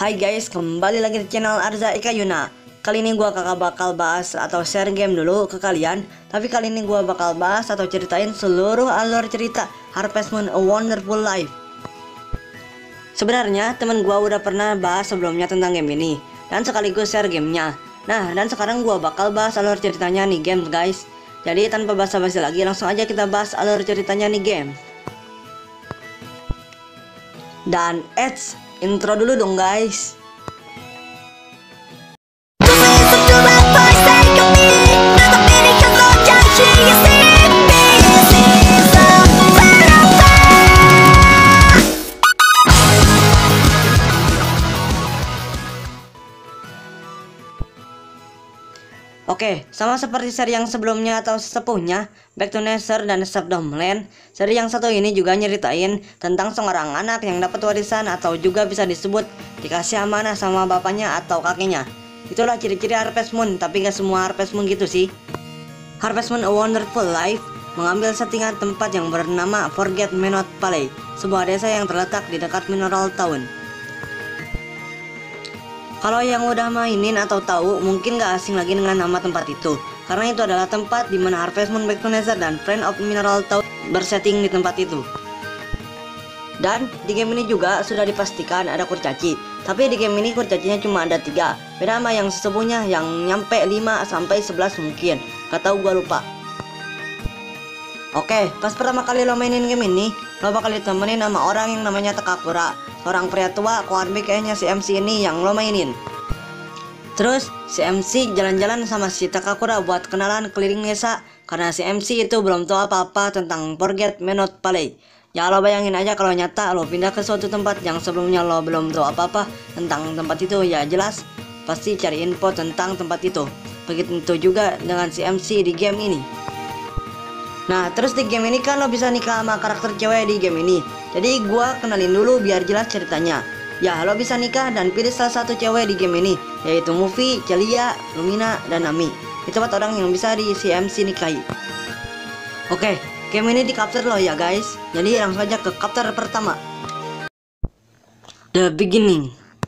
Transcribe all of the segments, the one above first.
Hai guys, kembali lagi di channel Arza Ika Yuna. Kali ini gua kakak bakal bahas atau share game dulu ke kalian. Tapi kali ini gua bakal bahas atau ceritain seluruh alur cerita Harvest Moon: A Wonderful Life. Sebenarnya temen gua udah pernah bahas sebelumnya tentang game ini dan sekaligus share gamenya. Nah, dan sekarang gua bakal bahas alur ceritanya nih game guys. Jadi tanpa basa-basi lagi, langsung aja kita bahas alur ceritanya nih game. Dan intro dulu dong guys. Oke, sama seperti seri yang sebelumnya atau sesepuhnya, Back to Nature dan Subdomeland, seri yang satu ini juga nyeritain tentang seorang anak yang dapat warisan atau juga bisa disebut dikasih amanah sama bapaknya atau kakeknya. Itulah ciri-ciri Harvest Moon, tapi gak semua Harvest Moon gitu sih. Harvest Moon: A Wonderful Life mengambil settingan tempat yang bernama Forget-Me-Not Valley, sebuah desa yang terletak di dekat Mineral Town. Kalau yang udah mainin atau tahu mungkin gak asing lagi dengan nama tempat itu, karena itu adalah tempat di mana Harvest Moon, Back to Nature, dan Friend of Mineral Town bersetting di tempat itu. Dan di game ini juga sudah dipastikan ada kurcaci, tapi di game ini kurcacinya cuma ada 3, beda sama yang sesungguhnya yang nyampe 5-11 mungkin, gak tahu gua lupa. Oke, pas pertama kali lo mainin game ini, lo bakal ditemenin sama orang yang namanya Takakura, seorang pria tua koarbi kayaknya si MC ini yang lo mainin. Terus si MC jalan-jalan sama si Takakura buat kenalan keliling desa, karena si MC itu belum tahu apa-apa tentang Forget-Me-Not Valley. Ya lo bayangin aja kalau nyata lo pindah ke suatu tempat yang sebelumnya lo belum tahu apa-apa tentang tempat itu, ya jelas pasti cari info tentang tempat itu. Begitu juga dengan si MC di game ini. Nah, terus di game ini kan lo bisa nikah sama karakter cewek di game ini. Jadi gua kenalin dulu biar jelas ceritanya. Ya, lo bisa nikah dan pilih salah satu cewek di game ini, yaitu Mufi, Celia, Lumina, dan Nami. Itu 4 orang yang bisa di CMC nikahi. Oke, game ini di chapter lo ya guys. Jadi langsung aja ke chapter pertama, The Beginning.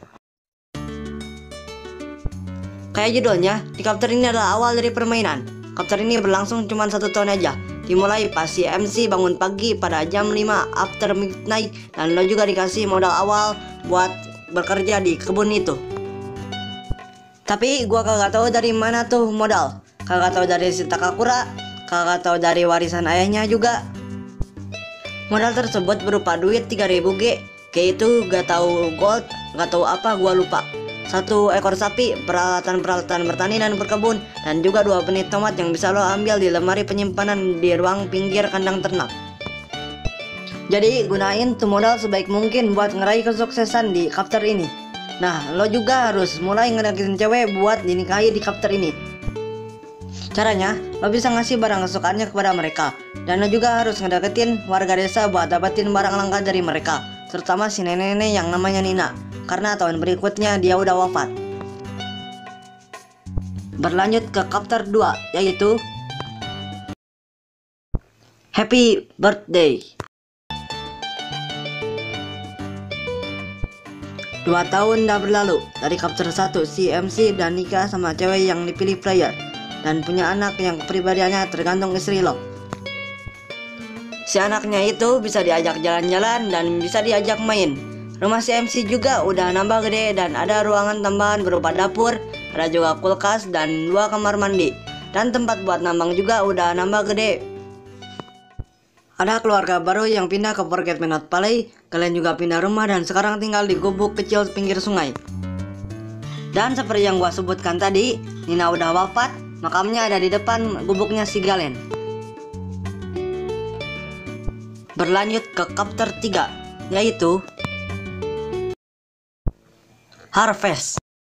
Kayak judulnya, di chapter ini adalah awal dari permainan. Chapter ini berlangsung cuma 1 tahun aja. Dimulai pas si MC bangun pagi pada jam 5 after midnight, dan lo juga dikasih modal awal buat bekerja di kebun itu. Tapi gua kagak tahu dari mana tuh modal. Kagak tahu dari si Takakura, kagak tahu dari warisan ayahnya juga. Modal tersebut berupa duit 3000 G. G itu gak tahu gold, gak tahu apa, gua lupa. 1 ekor sapi, peralatan-peralatan bertani dan berkebun, dan juga 2 benih tomat yang bisa lo ambil di lemari penyimpanan di ruang pinggir kandang ternak. Jadi gunain tuh modal sebaik mungkin buat ngeraih kesuksesan di chapter ini. Nah, lo juga harus mulai ngedeketin cewek buat dinikahi di chapter ini. Caranya, lo bisa ngasih barang kesukaannya kepada mereka, dan lo juga harus ngedeketin warga desa buat dapetin barang langka dari mereka, terutama si nenek-nenek yang namanya Nina, karena tahun berikutnya dia udah wafat. Berlanjut ke chapter 2, yaitu Happy Birthday. 2 tahun dah berlalu dari chapter 1, si MC dan nikah sama cewek yang dipilih player, dan punya anak yang kepribadiannya tergantung istri lo. Si anaknya itu bisa diajak jalan-jalan dan bisa diajak main. Rumah si MC juga udah nambah gede dan ada ruangan tambahan berupa dapur, ada juga kulkas dan 2 kamar mandi. Dan tempat buat nambang juga udah nambah gede. Ada keluarga baru yang pindah ke Forget-Me-Not Valley, kalian juga pindah rumah dan sekarang tinggal di gubuk kecil pinggir sungai. Dan seperti yang gua sebutkan tadi, Nina udah wafat, makamnya ada di depan gubuknya si Galen. Berlanjut ke chapter 3, yaitu Harvest.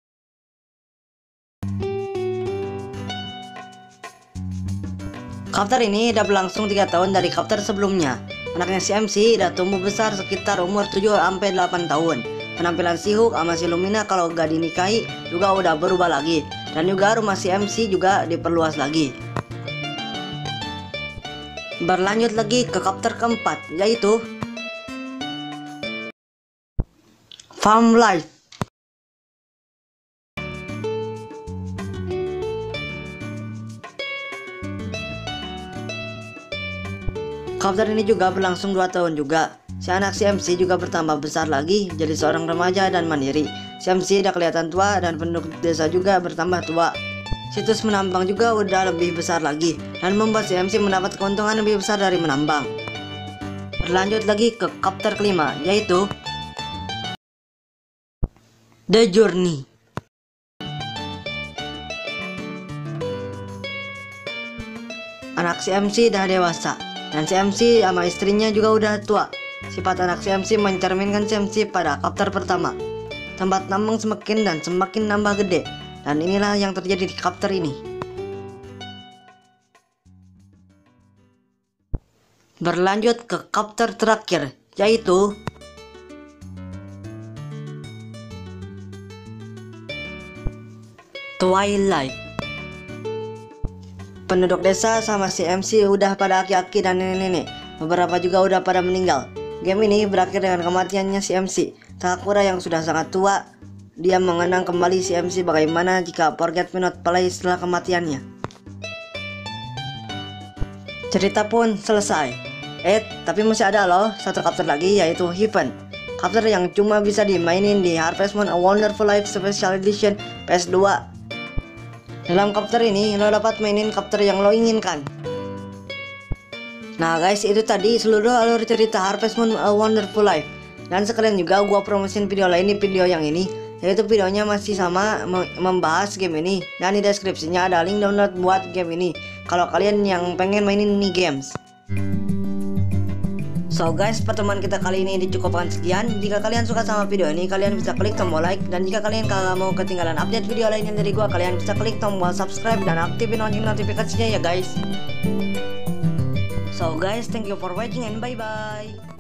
Chapter ini udah berlangsung 3 tahun dari chapter sebelumnya. Anaknya si MC udah tumbuh besar sekitar umur 7-8 tahun. Penampilan si Hook sama si Lumina kalau gak dinikahi juga udah berubah lagi. Dan juga rumah si MC juga diperluas lagi. Berlanjut lagi ke chapter keempat, yaitu Farm Life. kapter ini juga berlangsung 2 tahun juga. Si anak si MC juga bertambah besar lagi, jadi seorang remaja dan mandiri. Si MC udah kelihatan tua dan penduduk desa juga bertambah tua. Situs menambang juga udah lebih besar lagi dan membuat si MC mendapat keuntungan lebih besar dari menambang. Berlanjut lagi ke kapter kelima, yaitu The Journey. Anak si MC udah dewasa dan si MC sama istrinya juga udah tua. Sifat anak si MC mencerminkan si MC pada kapter pertama. Tempat tambang semakin dan semakin nambah gede, dan inilah yang terjadi di kapter ini. Berlanjut ke kapter terakhir, yaitu Twilight. Penduduk desa sama si MC udah pada aki-aki dan nenek-nenek. Beberapa juga udah pada meninggal. Game ini berakhir dengan kematiannya si MC. Takakura yang sudah sangat tua, dia mengenang kembali si MC bagaimana jika Forget Me Not Play setelah kematiannya. Cerita pun selesai. Tapi masih ada loh satu kapter lagi, yaitu Heaven. Kapter yang cuma bisa dimainin di Harvest Moon A Wonderful Life Special Edition PS2. Dalam kapter ini lo dapat mainin kapter yang lo inginkan. Nah guys, itu tadi seluruh alur cerita Harvest Moon A Wonderful Life. Dan sekalian juga gua promosin video lain di video yang ini, yaitu videonya masih sama membahas game ini. Dan di deskripsinya ada link download buat game ini kalau kalian yang pengen mainin ini games. So guys, pertemuan kita kali ini dicukupkan sekian. Jika kalian suka sama video ini, kalian bisa klik tombol like. Dan jika kalian kagak mau ketinggalan update video lainnya dari gua, kalian bisa klik tombol subscribe dan aktifin lonceng notifikasinya ya guys. So guys, thank you for watching and bye bye.